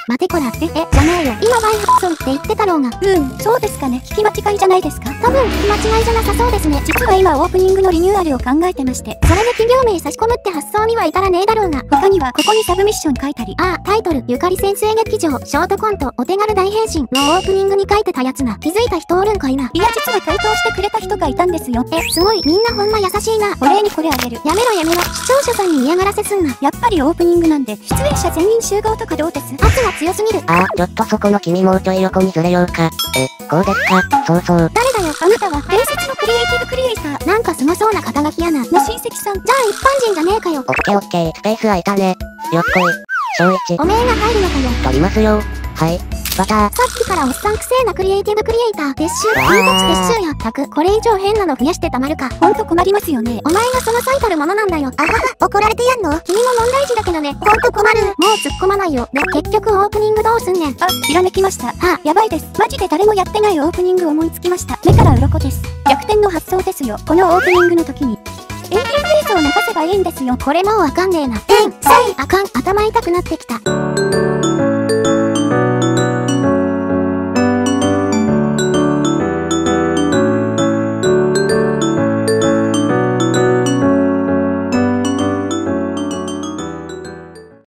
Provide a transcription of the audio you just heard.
待てこら。じゃねえよ。今バイハッソンって言ってたろうが。 そうですかね。聞き間違いじゃないですか。 多分聞き間違いじゃなさそうですね。 実は今オープニングのリニューアルを考えてまして。 それで企業名差し込むって発想には至らねえだろうが。 他にはここにサブミッション書いたり。 タイトル、ゆかり先生劇場、ショートコント、お手軽大変身のオープニングに書いてたやつな。気づいた人おるんかいな。 いや実は回答してくれた人がいたんですよ。 すごい。みんなほんま優しいな。 お礼にこれあげる。 やめろ。視聴者さんに嫌がらせすんな。 やっぱりオープニングなんで、出演者全員集合とかどうです？ 圧が強すぎる。 ちょっとそこの君もうちょい横にずれようか。こうですか？そう。 誰だよ、 あなたは伝説のクリエイティブクリエイター。 なんかすごそうな肩書きやな。 の親戚さん。 じゃあ一般人じゃねえかよ。 オッケー、スペース空いたね。よっこい。小一。 おめえが入るのかよ。 取りますよ。はい。バター。 さっきからおっさんくせえなクリエイティブクリエイター。撤収。撤収や。たく、これ以上変なの増やしてたまるか。 ほんと困りますよね。 お前がその最たるものなんだよ。怒られてやんの？君も問題児だけどね。ほんと困る。もう突っ込まないよ。で、結局オープニングどうすんねん。 ひらめきました。やばいです。マジで誰もやってないオープニング思いつきました。目から鱗です。逆転の発想ですよ。このオープニングの時に。エンディング映像を流せばいいんですよ。 これもうわかんねえな。 さい